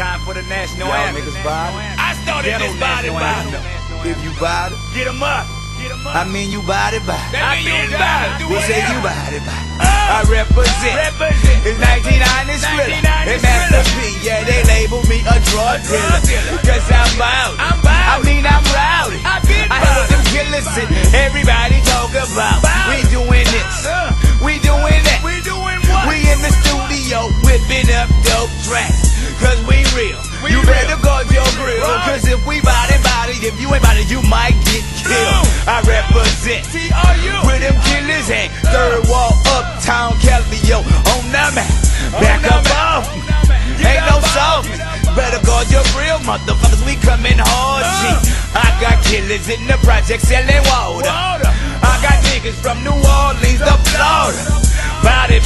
Time for the national Y'all anthem. niggas body? I started this body battle. If you body, Get 'em up. I mean you body. I mean body. We say you body. I represent. It's 1990s thriller. They Master P, yeah, they label me a drug dealer. Cause I'm bout. I mean I'm rowdy. I heard them killers and everybody talk about. We doing this. We doing that. We doing what? We in the studio whipping up dope tracks. Cause we real. You better guard your grill. Cause if we body, if you ain't body, you might get killed. I represent with them killers and third wall uptown Calvio on the map. Back up off me. Ain't no soft. Better guard your grill, motherfuckers. We coming hard, G. I got killers in the project selling water. I got niggas from New Orleans to Florida. Body.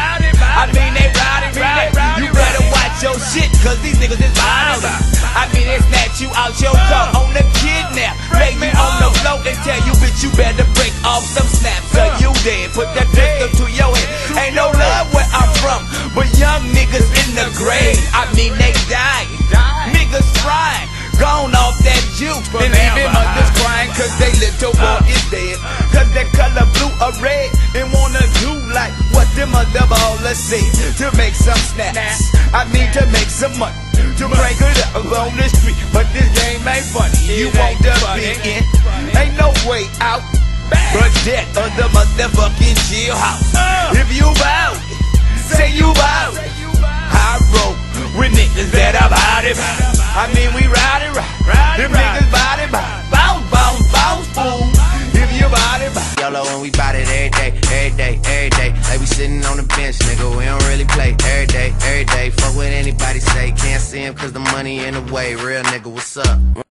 I mean they ride. You better watch your shit, cause these niggas is violent. I mean they snatch you out your car on the kidnap. Lay you on the floor and tell you, bitch, you better break off some snaps or you dead. Put that pistol to your head. Ain't no love where I'm from, but young niggas in the grave. I mean they dying. Niggas frying. Gone off that juke. And even mothers crying cause they little boy is dead. Cause that color blue or red and wanna do like what them other ballers say. To make some snaps, I mean to make some money, to break it up on the street. But this game ain't funny. You want to be in, ain't no way out but death of the motherfucking jailhouse. If you bout, say you bout. I roll with niggas that are body. I mean we ride it right. Them niggas body. Bounce, boom. If you body. YOLO and we bout it every day. Like we sitting on the bench, nigga, we don't really play every day. Fuck what anybody say, can't see him cause the money in the way. Real nigga, what's up?